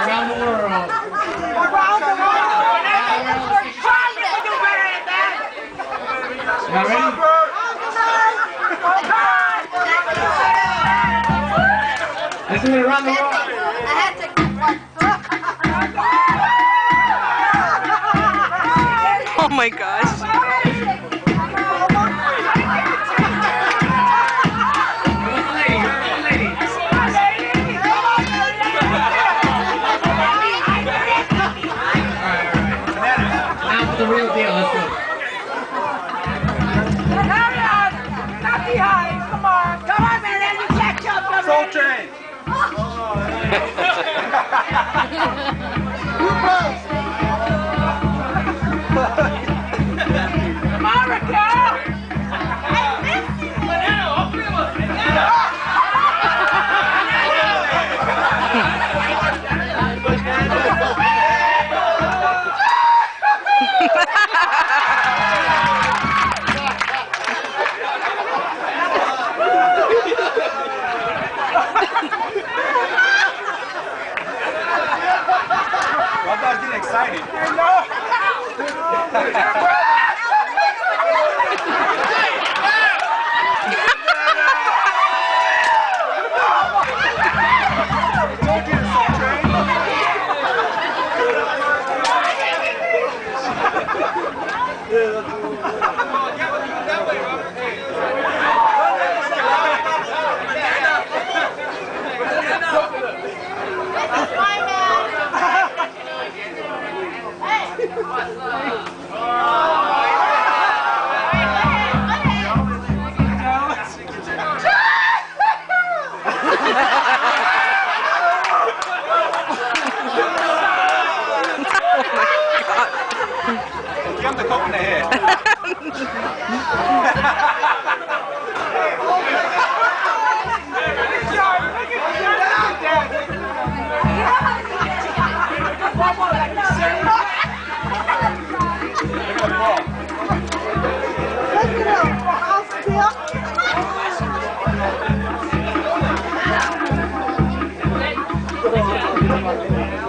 around the world. Around the world. We're trying to do better than that. Y'all ready? Let's do it around the world. I had to. Oh my gosh. The real deal, let's go. Hurry up! Not behind, come on! Come on, man, you catch up, come Soul Train! Come on, Raquel! I'm not getting excited. Jump the coat in the head. Let's go.